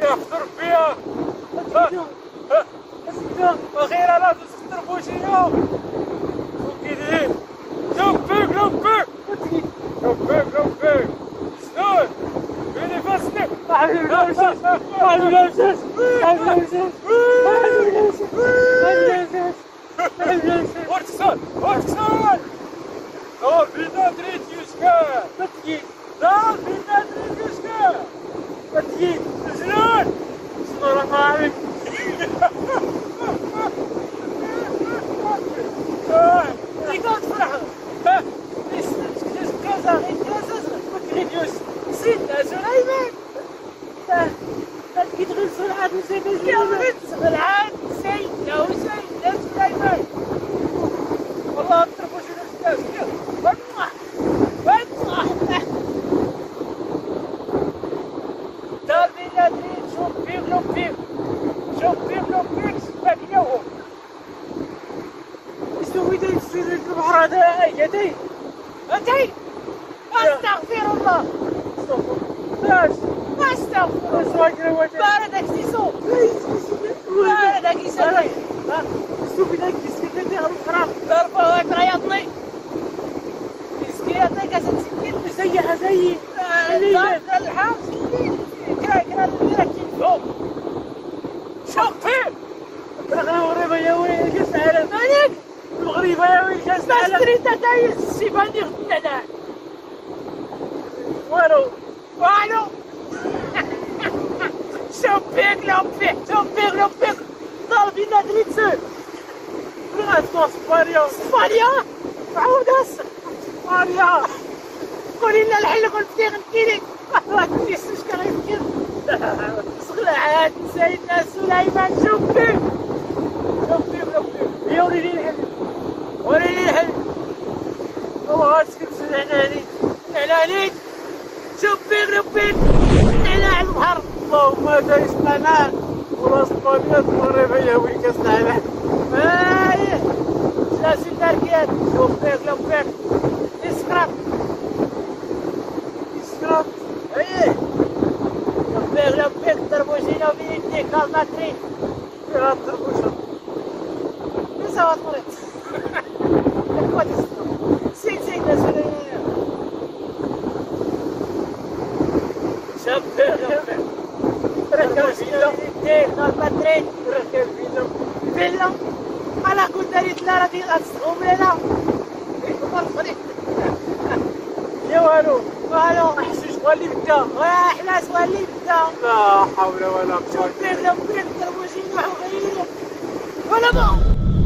تخطر فيها أخيرا لا تخطر بوشينا وكيدير لوبيك شنو فيني فاسني ورتسال دار فينا دريت يوسكا دار فينا دريت يوسكا شنو راه عارف ريكورد فرحة كذا سيدنا سليمان لا تقول سرعة سيدنا سليمان والله اضربوا شنو الناس دار بينا دريد شوف فيك سباك اليوم شنو يدير يصير البحر هذا يدي انتي استغفر الله استغفر الله باردك سيسو باردك يسوي شنو بدك تسكت انت على الفراغ ضربه هكا يطلي مسكينتك ستسكت مسيحه زي الحام سكين كرا يركب فوق شوفي المغربة يا ويلي كاس العالم مالك المغربة يا ويلي كاس العالم ما شريت تايس السيباني غدنا والو شوفيك ضربينا دريت سول اسبانيا عاود اسبانيا قولي لنا الحل قلت لي غنكيلي راك نسيت شكون غيفكر صغلعات سيدنا سليمان شوفيك يا وليدي الحل والله اسكت سلعنا عليك شوفيك على البحر اللهم دايس قناة ولا اسبانيا المغرب يا ويلي كاس العالم جلاسي البركيات شوفيك اسكرات ايه شوفيك ضربوشينا بيديك كالماترين فيها الضربوشة نساو الطريق سيدنا سليمان شوفيك ركب فيلا يديك كالماترين ركب فيلا أنا كنت دريت لا راكي غتسقوم لنا يا والو احسن شغالي بدا احنا شغالي بدا لا حول ولا قوة شوفيك ضربوشينا وغيرهم ولا ما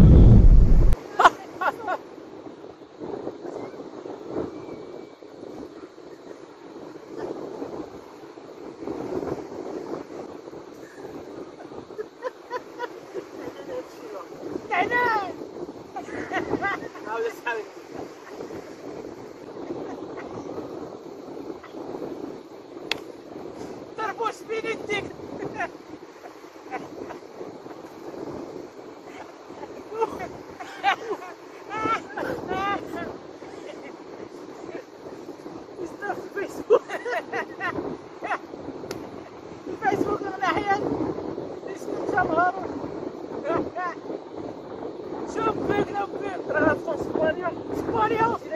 ضربوش بين يديك الفيسبوك ناحية اسمه جمهور شوفيك راه اسبانيا